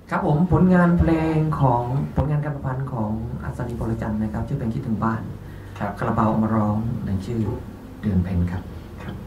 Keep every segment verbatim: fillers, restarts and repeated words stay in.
ครับผมผลงานเพลงของผลงานการประพันธ์ของอัศนีพลจันทร์นะครับชื่อเพลงคิดถึงบ้านครับคาราบาวเอามาร้องในชื่อเดือนเพ็ญครับครับ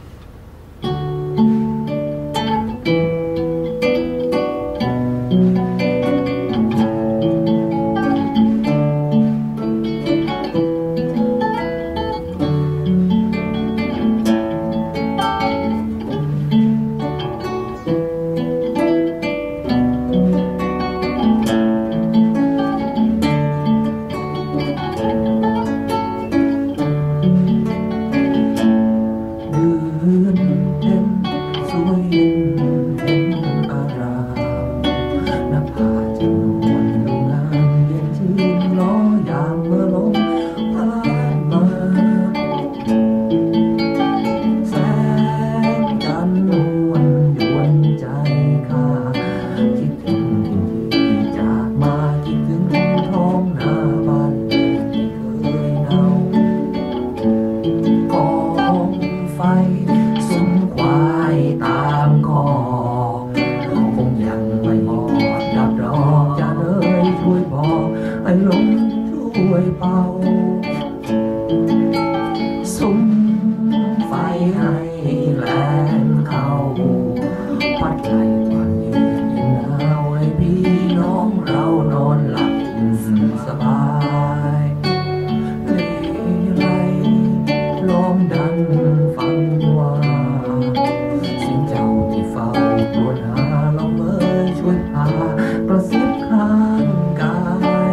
สุมไฟให้แรงเข้าพัดไล่ความเย็นหนาวให้พี่น้องเรานอนหลับสบายเลไลลมดังฟังว่าเสียงเจ้าที่เฝ้าตรวจหาเราเมื่อช่วยพากระซิบข้างกาย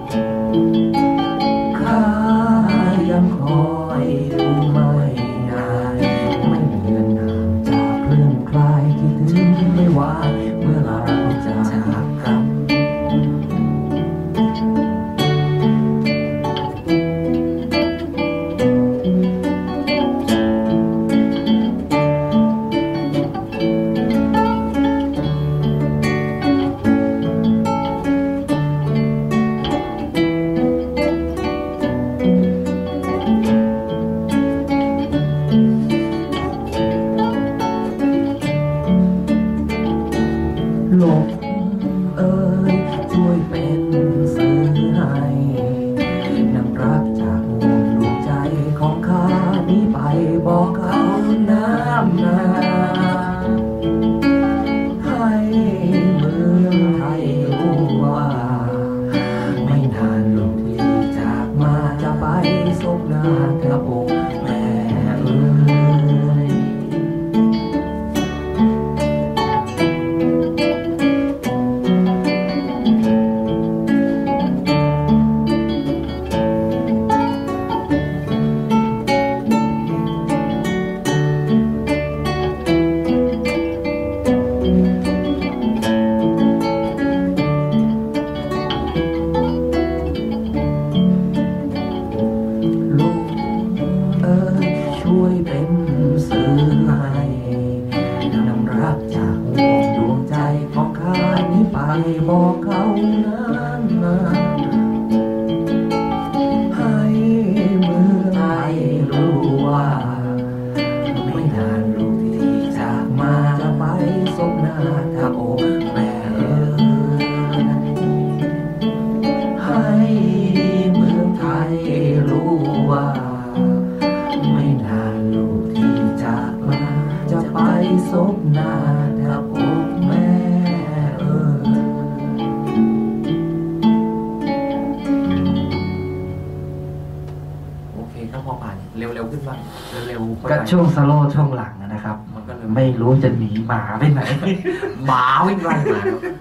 ข้ายังคอยดูไม่ได้ไม่เลือนห่างจากเครื่องคลายคิดถึงไม่ว่าเมื่อเราจะจากกันลมเอ่ยช่วยเป็นสื่อให้นำรักจากห่วงดวงใจของข้านี้ไปบอกเขาน้ำนาให้เมืองไทยรู้ว่าไม่นานลูกที่จากมาจะไปสบหน้าเธอโอ้แม่เอ๋ยช่วยเป็นสื่อให้นำรักจากห่วงดวงใจของข้านี้ไปบอกเขานั้นนะให้เมืองไทยรู้ว่าไม่นานลูกที่จากมาจะไปสบหน้าถ้าโอ้แม่เอ๋ยให้เมืองไทยรู้ว่าไม่นานลูกที่จากมาจะไปสบหน้าแทบอกแม่เอ๋ยโอเคครับพอผ่านเร็วๆขึ้นบ้างเร็วๆก็ช่วงสโลว์ช่วงหลังนะครับมันก็เลยไม่รู้จะหนีหมาไปไหนหมาวิ่งไล่มา